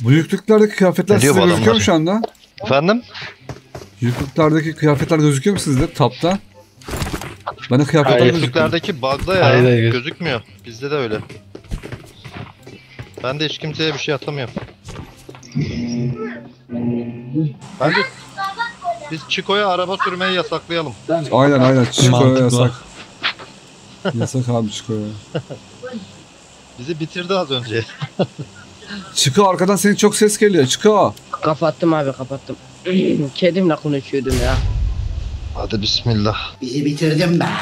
Bu yüklüklerdeki kıyafetler Ne diyor sizde bu gözüküyor mu adamlar? şu anda? Efendim? Yüklüklerdeki kıyafetler gözüküyor mu sizde tapta? Bana kıyafetler Hayır, gözüküyor. Yüklüklerdeki bug'da ya. Hayır. Gözükmüyor. Bizde de öyle. Ben de hiç kimseye bir şey atamıyorum. Bence biz Chico'ya araba sürmeyi yasaklayalım. Aynen Chico'ya Mantıklı. yasak. Yasak abi Chico'ya. Bizi bitirdi az önce. Chico arkadan senin çok ses geliyor Chico. Kapattım abi kapattım. Kedimle konuşuyordum ya. Hadi bismillah. Bizi bitirdin be.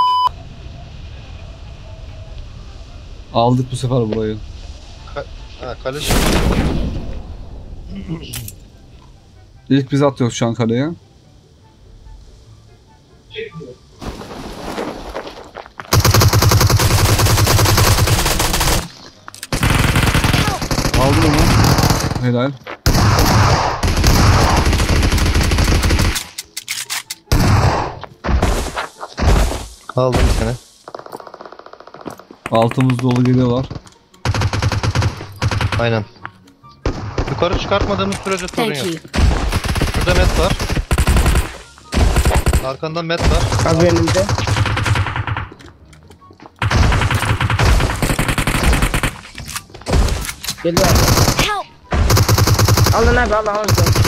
Aldık bu sefer burayı. Ha kaleci. İlk biz atıyoruz şu an kaleye. Aldın onu. Helal. Aldım seni. Altımız dolu geliyorlar. Aynen. Yukarı çıkartmadığımız sürece sorun Thank yok. you. Burada met var. Arkandan met var. Abi önümde. Geliyor abi. Help! Alın abi alın.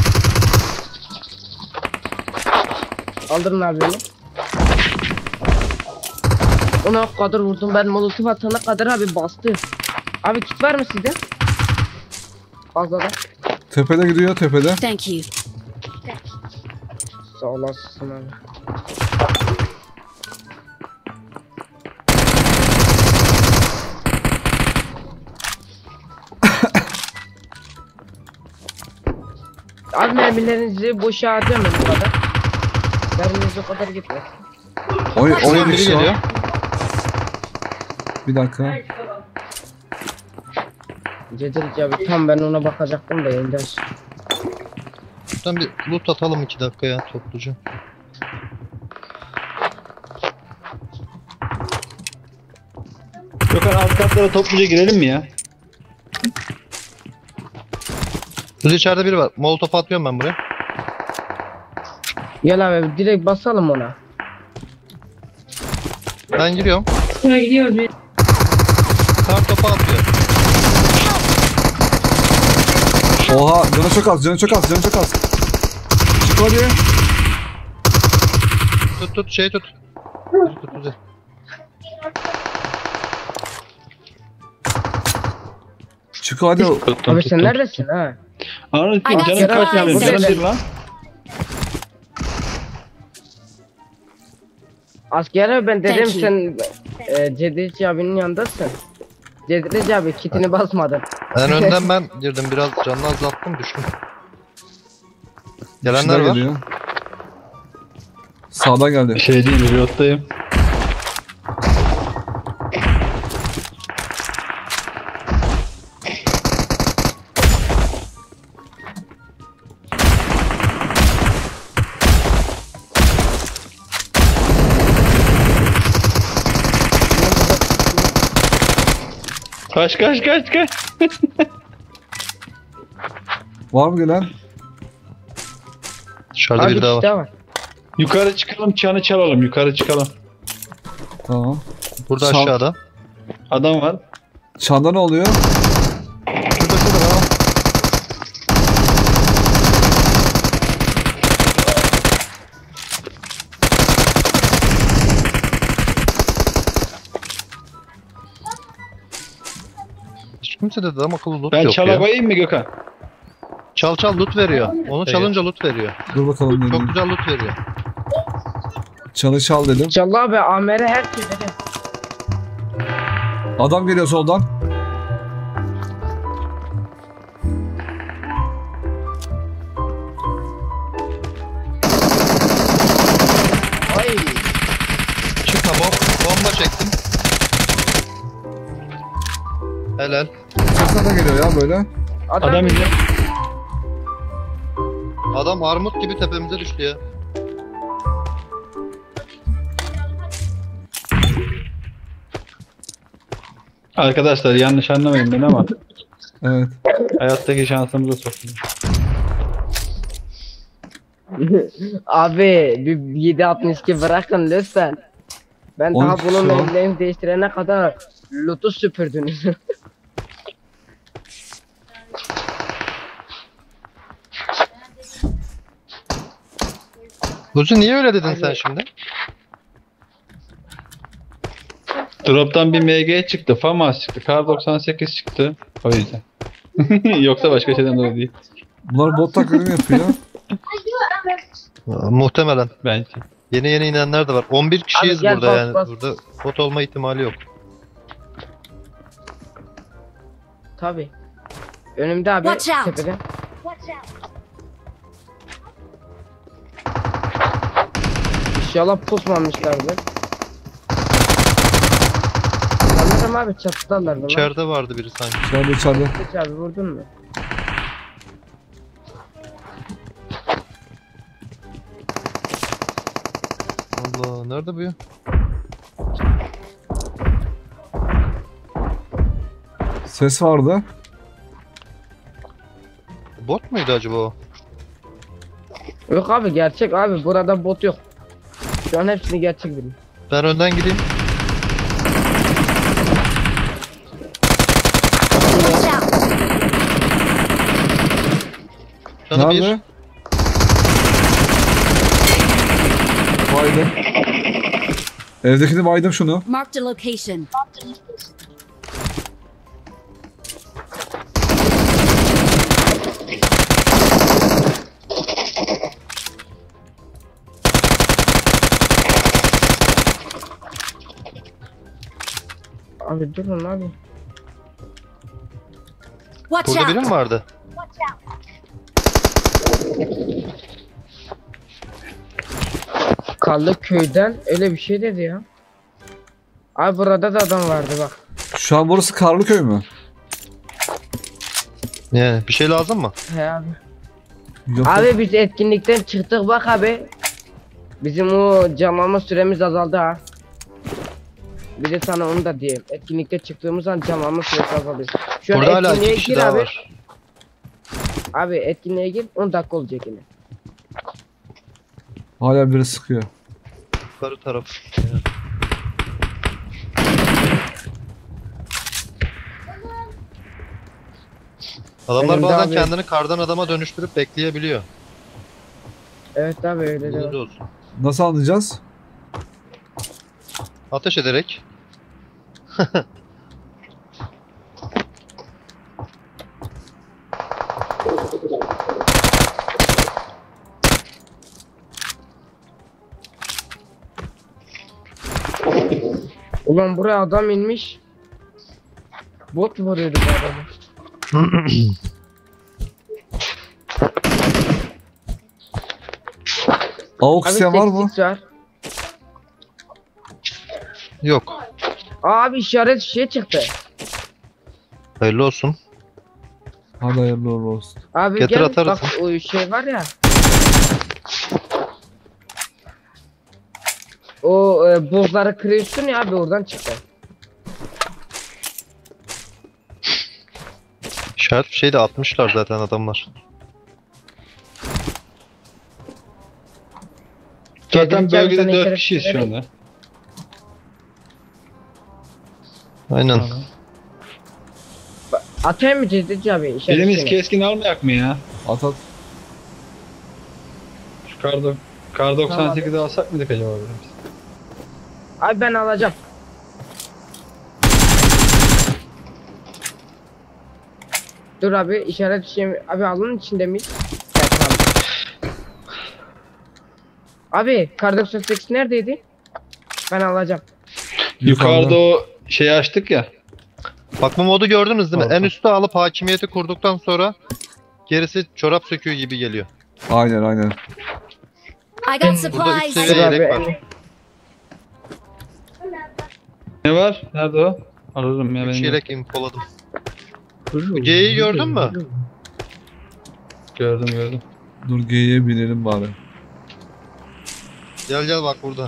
Aldırın abi beni. Ona kadar vurdum ben molotof atana kadar abi bastı. Abi kit var mı sizde? Fazladan. Tepede gidiyor tepede. Thank you. Sağ olasın abi. Abi mermilerinizi boşa harcamayın bu kadar. Merminiz o kadar gitmez. Oyun Oraya biri kişi geliyor. var. Bir dakika. Cedric abi tam ben ona bakacaktım da yeniden. Şuradan bir loot atalım 2 dakika ya topluca. Gökhan alt katlara topluca girelim mi ya? Burada içeride biri var. Molotof atıyorum ben buraya. Gel abi direkt basalım ona. Ben giriyorum. Gidiyor bir. Kar topu atıyor. Oha canı çok az canı çok az. Chico hadi. Tut şey tut. Tut bizi. Chico hadi. Abi sen neredesin ha? Anladım Ay, canım Kerem kaç abi, yani? burada Canım gel. bir lan. Asker abi ben dedim Thank you. sen Cedric abinin yanındasın. Cedric abi kitini basmadın. En önden ben girdim biraz canını azalttım düştüm. Gelenler Kişiler var. geliyor. Sağdan geldi. Şey değil, riyottayım. Kaç. Var mı gelen? Dışarıda Abi biri daha işte var. var. Yukarı çıkalım, çanı çalalım. Yukarı çıkalım. Tamam. Burada Çal- aşağıda. Adam var. Çanda ne oluyor? Şurada. Hiç kimse de adam akıllı loot Ben yok çala ya. koyayım mı Gökhan? Çal loot veriyor. Onu çalınca loot veriyor. Dur bakalım Çok dedim. güzel loot veriyor. Çalı çal dedim. Callı abi Amer'e her şey dedim. Adam geliyor soldan. Ay Çıkma bomba çektim. Helal. Sesler de geliyor ya böyle. Adam indi. Adam armut gibi tepemize düştü ya. Arkadaşlar yanlış anlamayın beni ama Evet. Hayattaki şansımıza soktum. Abi bir 7.62 bırakın lütfen. Ben daha 12 bunun şu an. ellerini değiştirene kadar loot'u süpürdünüz. Luzi niye öyle dedin sen şimdi? Drop'tan bir MG çıktı. FAMAS çıktı. Kar 98 çıktı. O yüzden. Yoksa başka şeyden dolayı değil. Bunlar bot taklidi mi yapıyor? Muhtemelen. Bence. Yeni inenler de var. 11 kişiyiz Abi gel, burada bas, yani. bas. Burada bot olma ihtimali yok. Tabi. Önümde abi Watch out. tepede. İnşallah pusmamışlardır. Sanırım abi çatıdalardı lan. İçeride vardı biri sanki. İçeride. Geç abi vurdun mu? Allah nerede bu ya? Ses vardı. Bot muydu acaba o? Yok abi gerçek abi burada bot yok. Şu an hepsini gerçek bildim. Ben önden gideyim. Watch out! Canı bir. Nerede? Baydım. Evdekini baydım şunu. Marked a location. Abi durun abi. Watch Burada biri out! mi vardı? Kallı köyden öyle bir şey dedi ya. Abi burada da adam vardı bak. Şu an burası Karlıköy mü? Yani bir şey lazım mı? He abi. Yok. Abi biz etkinlikten çıktık bak abi. Bizim o canlanma süremiz azaldı ha. Bir de sana onu da diyeyim. Etkinlikte çıktığımız an canlanma süresi azalıyor. Şu an Burada hala etkinliğe 2 kişi gir daha abi. var. Abi etkinliğe gir 10 dakika olacak yine. Hala biri sıkıyor. Yukarı taraf. Adamlar Önümde bazen abi. kendini kardan adama dönüştürüp bekleyebiliyor. Evet abi öyle de Bilginiz var. olsun. Nasıl anlayacağız? Ateş ederek. Ulan buraya adam inmiş. Bot vuruyordu bu adamı. Avuk Abi isteyen var mı? 8 var. Yok. Abi işaret şey çıktı. Hayırlı olsun. Hadi hayırlı uğurlu olsun. Abi Getir gel atarız. bak o şey var ya. O buzları kırıyorsun ya abi oradan çıktı. İşaret bir şey de atmışlar zaten adamlar. Zaten Geleceğim bölgede sana 4 işaret kişiyiz şu anda. Aynen. Atayım mı Cezdici abi? Birimiz işaretini? keskin almayak mı ya? At at. Şu kar 98'i alsak mıydık acaba birimiz? Abi ben alacağım. Dur abi işaret şey abi alın içinde miyiz? Evet, tamam. Abi kar 98 neredeydi? Ben alacağım. Yukarıda o şeyi açtık ya. Bak bu modu gördünüz değil mi? Orta. En üstte alıp hakimiyeti kurduktan sonra gerisi çorap söküğü gibi geliyor. Aynen aynen. I got Burada üç supplies! seviye Dur yelek abi. var. Ne var? Nerede o? Alırım ya 3 benim. yelek infoladım. G'yi gördün mü? Gördüm. Dur G'ye binelim bari. Gel bak burada.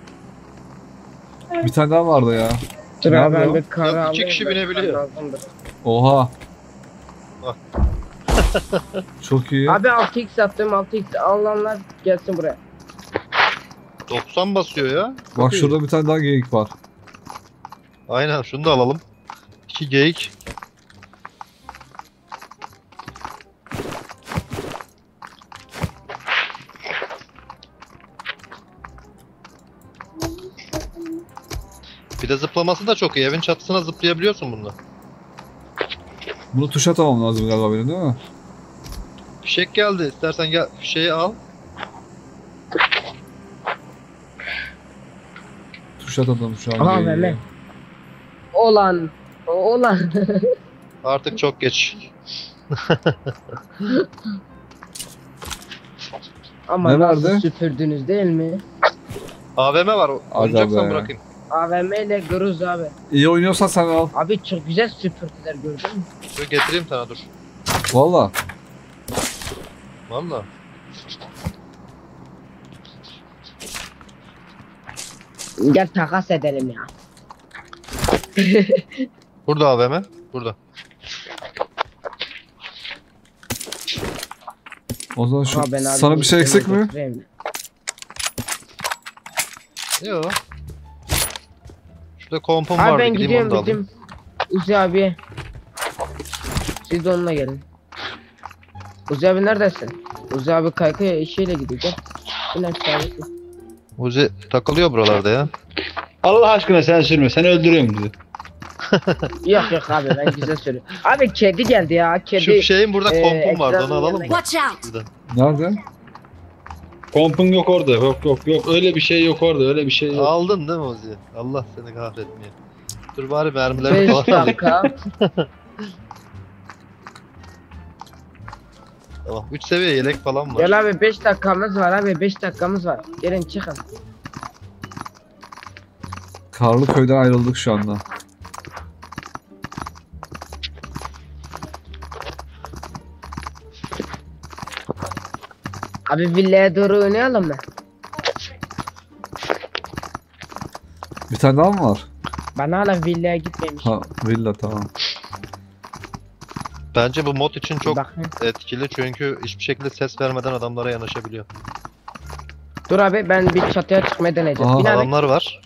Bir tane daha vardı ya. Dur abi Nerede ben o? bir karı Yok, alayım. iki kişi ben binebiliyor. lazımdır. Oha. Bak. Çok iyi. Abi 6x attım 6x alanlar gelsin buraya. 90 basıyor ya. Bak şurada bir tane daha geyik var. Aynen şunu da alalım. 2 geyik. Bir de zıplaması da çok iyi. Evin çatısına zıplayabiliyorsun bununla. Bunu tuşa tamam lazım galiba benim değil mi? Fişek geldi. İstersen gel fişeği al. Tuşa tamam şu an. Aha geyiği. Mehmet. Olan. Olan. Artık çok geç. Ama Ne nasıl vardı? süpürdünüz değil mi? AVM var. Aga Oynayacaksan be. bırakayım. AVM ile Gruz abi. İyi oynuyorsan sen al. Abi çok güzel süpürdüler gördün mü? Dur getireyim sana dur. Valla. Valla. Gel takas edelim ya. Burada AVM. Burada. O zaman şu Aha, ben abi sana bir şey eksik mi? getireyim. Yo. Şurada kompum Abi vardı. ben Gideyim onu gidiyorum da alayım. bizim Uzi abi. Siz de onunla gelin. Uzi abi neredesin? Uzi abi kaykaya işiyle gidiyor gel. Bin aşağıya. Uzi takılıyor buralarda ya. Allah aşkına sen sürme. Sen öldürüyorsun bizi. Yok yok abi ben güzel söylüyorum. Abi kedi geldi ya kedi. Şu şeyin burada kompum vardı. Onu ekranın alalım mı? yanına Watch out! Buradan. Nerede? Kompun yok orada. Yok. Öyle bir şey yok orada. Öyle bir şey yok. Aldın değil mi Uzi? Allah seni kahretmiyor. Dur bari mermileri 5 falan alayım. dakika. Tamam. 3 seviye yelek falan var. Gel abi 5 dakikamız var abi 5 dakikamız var. Gelin çıkın. Karlı köyden ayrıldık şu anda. Abi villaya doğru oynayalım mı? Bir tane daha mı var? Ben hala villaya gitmemiş. Ha villa tamam. Bence bu mod için çok Bakın. etkili çünkü hiçbir şekilde ses vermeden adamlara yanaşabiliyor. Dur abi ben bir çatıya çıkmaya deneyeceğim. Aha, Bin abi. Adamlar var.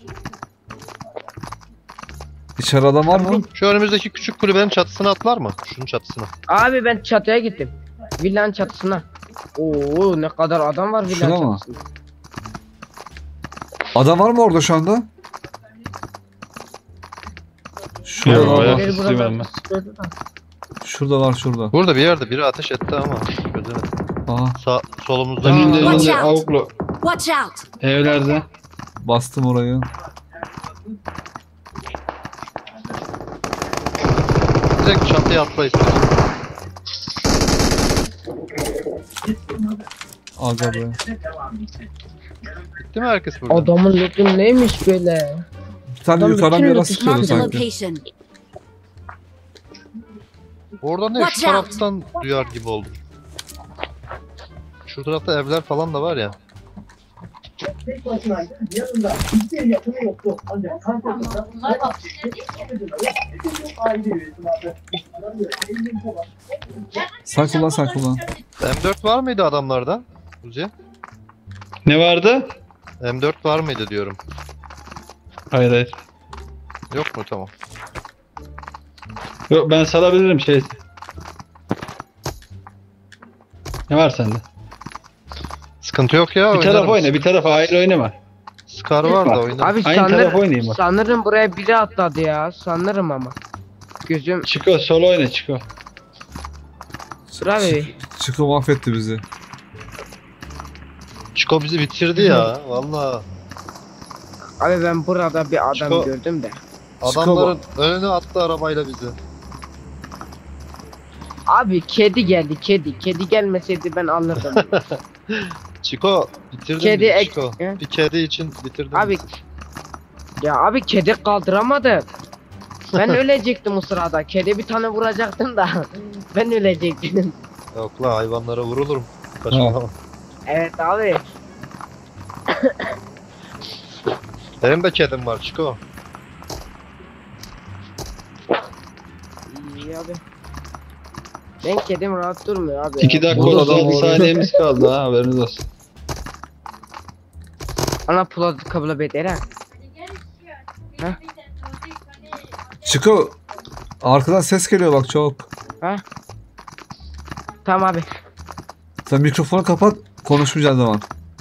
İçeri adam var mı? Şu önümüzdeki küçük kulübenin çatısına atlar mı? Şunun çatısına. Abi ben çatıya gittim. Villanın çatısına. Oo ne kadar adam var villanın Şuna mı? çatısında. Adam var mı orada şu anda? Şurada Yok, var. bayağı- Biri istiyorum buradan ben. sıkıyordu da. Şurada var şurada. Burada bir yerde biri ateş etti ama çözemedim. Aha Solumuzda. Önünde Watch önünde out. avuklu. Watch out! Evlerde. bastım orayı. Direkt çatıya atla istiyorsun. Aga be. Gitti mi herkes burada? Adamın lootu neymiş böyle? Bir tane Adam yukarıdan bir bütün yere loot'u sıkıyordu Mark the sanki. location. Oradan ne? Şu Watch out. taraftan duyar gibi oldum. Şu tarafta evler falan da var ya. Tek başınaydı. Yanında hiçbir yakını yoktu. Ancak karşısında aile üyesi vardı. Sen kullan sen kullan. M4 var mıydı adamlarda? Uzi? Ne vardı? M4 var mıydı diyorum. Hayır. Yok mu? Tamam. Yok ben salabilirim şey. Ne var sende? Sıkıntı yok ya. Bir taraf oynarım. oyna, bir tarafa hayır oynama. Scar var da oynarım. Abi Aynı taraf oynayayım bak. sanırım buraya biri atladı ya. Sanırım ama. Gözüm Çiko solo oyna Çiko. Dur abi. Çıkı mahvetti bizi. Çiko bizi bitirdi ya. Valla. Abi ben burada bir adam Çıko- gördüm de. Adamların önüne attı arabayla bizi. Abi kedi geldi kedi. Kedi gelmeseydi ben alırdım. Çiko bitirdin Kedi bizi ek- Çiko. He? Bir kedi için bitirdin Abi- bizi. Ya abi kedi kaldıramadı. Ben ölecektim o sırada. Kedi bir tane vuracaktım da. Ben ölecektim. Yok la hayvanlara vurulurum. Kaçmalama. Evet abi. Benim de kedim var Çiko. İyi abi. Ben kedim rahat durmuyor abi. 2 dakika Burada 36 adam var. saniyemiz kaldı ha, haberiniz olsun. Ana pula kabla bedere. Çiko arkadan ses geliyor bak çok. Ha? Tamam abi. Sen mikrofonu kapat konuşmayacağın zaman.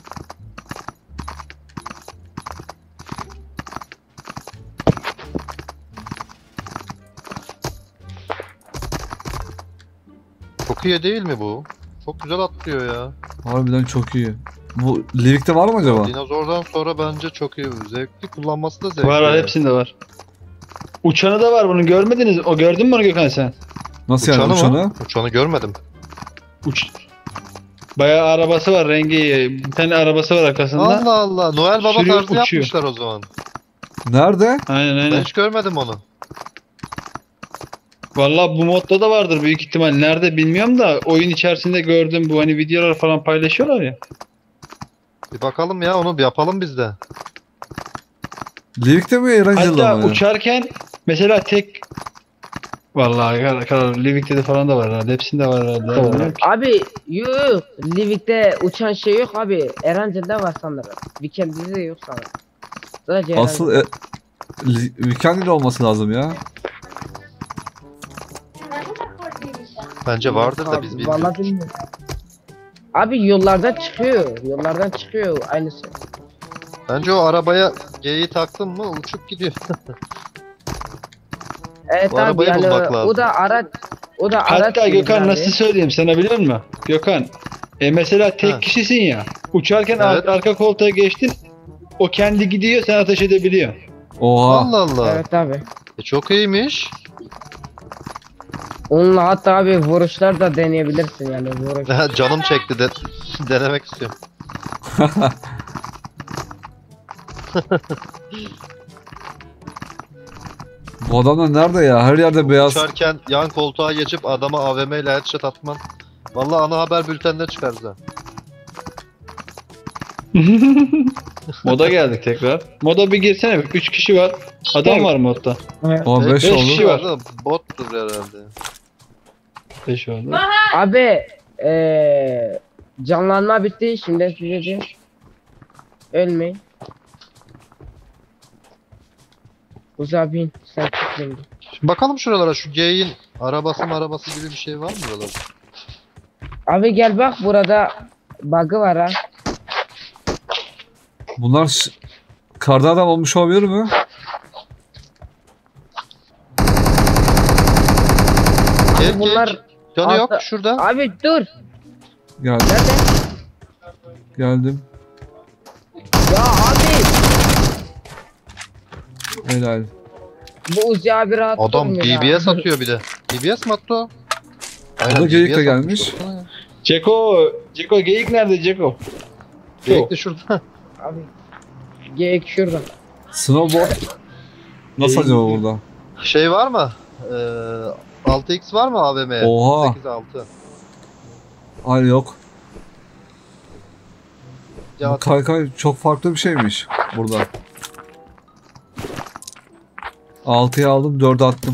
Çok iyi değil mi bu? Çok güzel atlıyor ya. Harbiden çok iyi. Bu Livik'te var mı acaba? Dinozordan sonra bence çok iyi. Zevkli, kullanması da zevkli. Var hepsinde var. Uçanı da var, bunu görmediniz. O gördün mü onu Gökhan sen? Nasıl yani uçanı? Uçanı görmedim. Bayağı arabası var, rengi. Bir tane arabası var arkasında. Allah Allah. Noel Baba Sürüyor, tarzı uçuyor. yapmışlar o zaman. Nerede? Aynen Ben aynen. hiç görmedim onu. Vallahi bu modda da vardır büyük ihtimal. Nerede bilmiyorum da oyun içerisinde gördüm, bu hani videolar falan paylaşıyorlar ya. Bir bakalım ya, onu bir yapalım biz de. Livik'te mi Erangel'da Hatta mı? uçarken mesela tek vallahi karar Livik'te de falan da var herhalde. Hepsinde var herhalde. Bilmiyorum ki. Abi yok. Livik'te uçan şey yok abi. Erangel'de var sanırım. Weekend'de de yok sanırım. Sadece Asıl Weekend'de olması lazım ya. Bence vardır da Abi, biz bilmiyoruz. vallahi bilmiyorum. Abi yollardan çıkıyor. Yollardan çıkıyor aynısı. Bence o arabaya G'yi taktın mı uçup gidiyor. Evet Bu abi arabayı yani bulmak lazım. o da araç Hatta değil Gökhan abi. nasıl söyleyeyim sana biliyor musun? Gökhan mesela tek Ha. kişisin ya. Uçarken Evet. arka koltuğa geçtin. O kendi gidiyor, sen ateş edebiliyor. Oha. Allah Allah. Evet abi. Çok iyiymiş. Onunla hatta abi vuruşlar da deneyebilirsin yani vuruş. Canım çekti de denemek istiyorum. Bu adamlar nerede ya? Her yerde beyaz. Uçarken yan koltuğa geçip adama AVM ile headshot atman. Vallahi ana haber bültenine çıkarız ha. Moda geldik tekrar. Moda bir girsene. 3 kişi var. Adam var modda. O 5 beş oldu. kişi var. Bottur herhalde. 5 oldu. Abi canlanma bitti şimdi size diyeyim. Ölmeyin. Uzağa bin sen çıktın. Şimdi bakalım şuralara, şu G'in arabası gibi bir şey var mı buralarda? Abi gel bak burada bug'ı var ha. Bunlar kardan adam olmuş olabilir mi? Gel, Bunlar Canı yok Altta- şurada. abi dur. Geldim. Nerede? Geldim. Ya abi Helal. bu Uzi abi rahat Adam durmuyor ya. BBS atıyor bir de. BBS mi attı o? O da geyik de BBS gelmiş. atmış. Baksana ya. Ceko geyik nerede Ceko? Geyik de şurada. Abi. Geyik şurada. Snowboard. Nasıl acaba burada? Şey var mı? 6x var mı AVM'ye? Oha. 8 6. Hayır yok. Ya Bu kaykay çok farklı bir şeymiş burada. 6'yı aldım 4'e attım.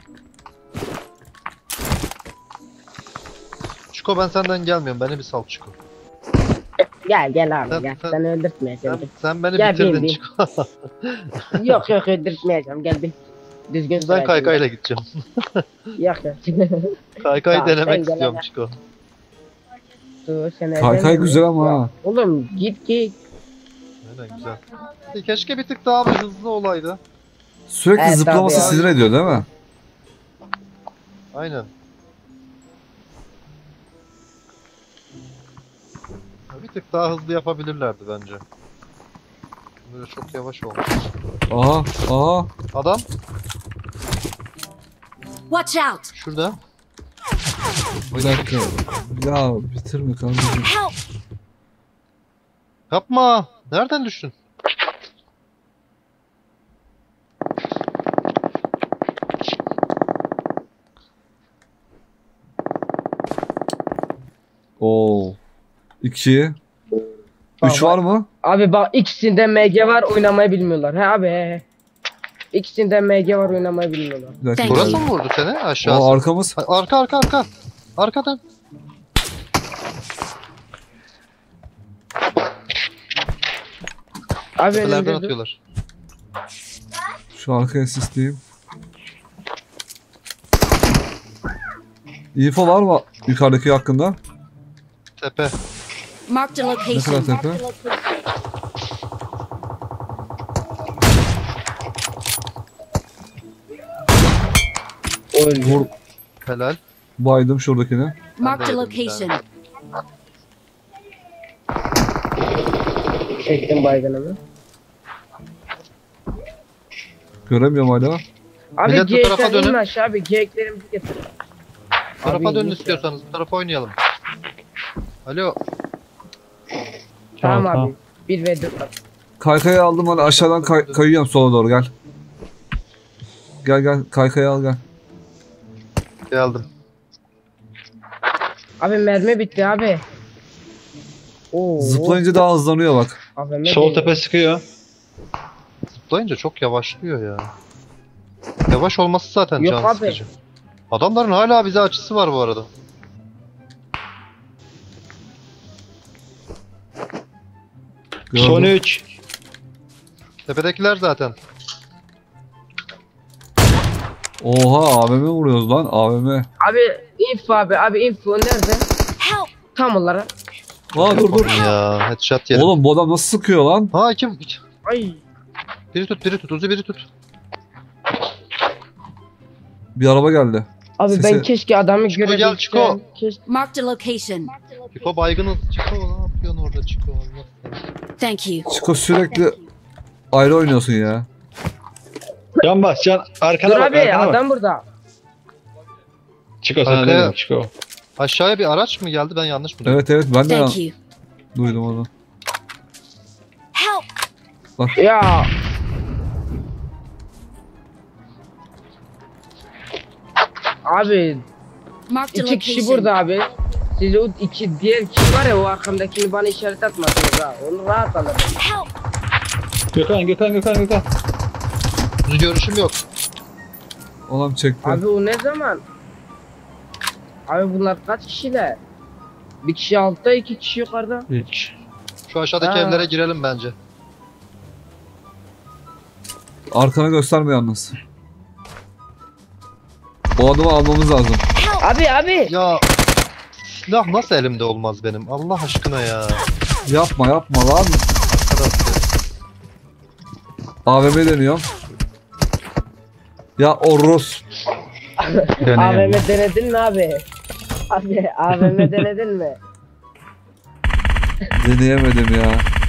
Çiko, ben senden gelmiyorum. Beni bir sal Çiko. Gel abi Sen- gel. sen- Seni öldürtmeyeceğim. Sen beni Gel, bitirdin bin. Çiko. Yok öldürtmeyeceğim gel bin. Düzgün Ben süreceğim. kaykayla gideceğim. Yok. Kaykayı Tamam, sen denemek gel istiyorum hele. Çiko. Dur, sen Kaykay evlenme. güzel ama ha. Oğlum git. Aynen, güzel. Keşke bir tık daha bir hızlı olaydı. Sürekli Evet, zıplaması tabii. sinir ediyor değil mi? Aynen. Bir tık daha hızlı yapabilirlerdi bence. Böyle çok yavaş olmuş. Aha. Adam Watch out! şurada. Bir dakika. Ya bitirme kardeşim. Help! Yapma. Nereden düştün? Oo. 2. 3 Tamam. var mı? Abi bak ikisinde MG var oynamayı bilmiyorlar. He abi he. İkisinde MG var oynamayı bilmiyorlar. Bir dakika. Thank Burası you. mı vurdu seni? Aşağısı. O arkamız. Arka. Arkadan. Abi Tepelerden önümde dur. atıyorlar. Şu arkaya sisleyeyim. İnfo var mı yukarıdaki hakkında? Tepe. Marked a Ne kadar location. tepe? Öldü. Vur, Helal. baydım şuradakini. Marked a yedim bir location. Çektim baygınımı. Göremiyorum hala. Abi Millet bu tarafa geyikler dönün. inme aşağı abi. Geyiklerimizi getir. Bu tarafa Abi, dönün iyiyiz istiyorsanız. Bu tarafa oynayalım. Alo. Tamam Tamam, abi. 1 ve 4 at. Kaykayı aldım hani aşağıdan kayıyorum sola doğru gel. Gel kaykayı al gel. Geldim. Abi mermi bitti abi. Oo. Zıplayınca daha hızlanıyor bak. AVM Sol değil. tepe sıkıyor. Zıplayınca çok yavaşlıyor ya. Yavaş olması zaten Yok can abi. sıkıcı. Adamların hala bize açısı var bu arada. Gördüm. Son 3. Tepedekiler zaten. Oha AVM vuruyoruz lan AVM. Abi info abi. Abi info nerede? Help! Tam olarak. Aa dur. Ya headshot yedim. Oğlum bu adam nasıl sıkıyor lan? Ha kim? Ay. Biri tut. Uzi biri tut. Bir araba geldi. Abi Sesi- ben keşke adamı Çiko, gel, görebilsem. Çiko. Keşke. Marked a location. Çiko baygını. Çiko ne yapıyorsun orada Çiko? Allah. Thank you. Çiko sürekli ayrı oynuyorsun ya. Can bas can. Arkana Dur bak abi arkana bak. adam burada. Çiko sana Arkaya- dedim Çiko. Aşağıya bir araç mı geldi ben yanlış mı duydum? Evet ben de Thank you. duydum onu. Help! Ya. Abi Marked a iki kişi location. burada abi. Siz o iki diğer kişi var ya o arkamdakini bana işaret atmadınız ha. Onu rahat alırım. Help! Gökhan. Düz görüşüm yok. Oğlum çekti. Abi o ne zaman? Abi bunlar kaç kişiler? Bir kişi altta, 2 kişi yukarıda. Hiç. Şu aşağıdaki Ha. evlere girelim bence. Arkana gösterme yalnız. O adamı almamız lazım. Abi. Ya silah nasıl elimde olmaz benim? Allah aşkına ya. Yapma lan. Arkadaşlar. AVM deniyorum. Ya Oros. AVM denedin mi abi? Abi AVM denedin mi? Deneyemedim ya.